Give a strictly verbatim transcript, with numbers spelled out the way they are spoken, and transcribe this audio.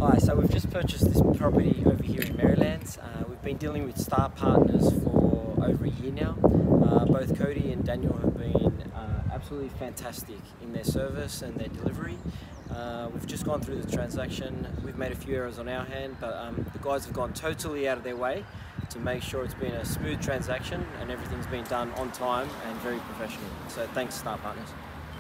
Hi, so we've just purchased this property over here in Merrylands. Uh, we've been dealing with Starr partners for over a year now. Uh, both Cody and Daniel have been uh, absolutely fantastic in their service and their delivery. Uh, we've just gone through the transaction. We've made a few errors on our hand, but um, the guys have gone totally out of their way to make sure it's been a smooth transaction and everything's been done on time and very professional. So thanks, Starr partners.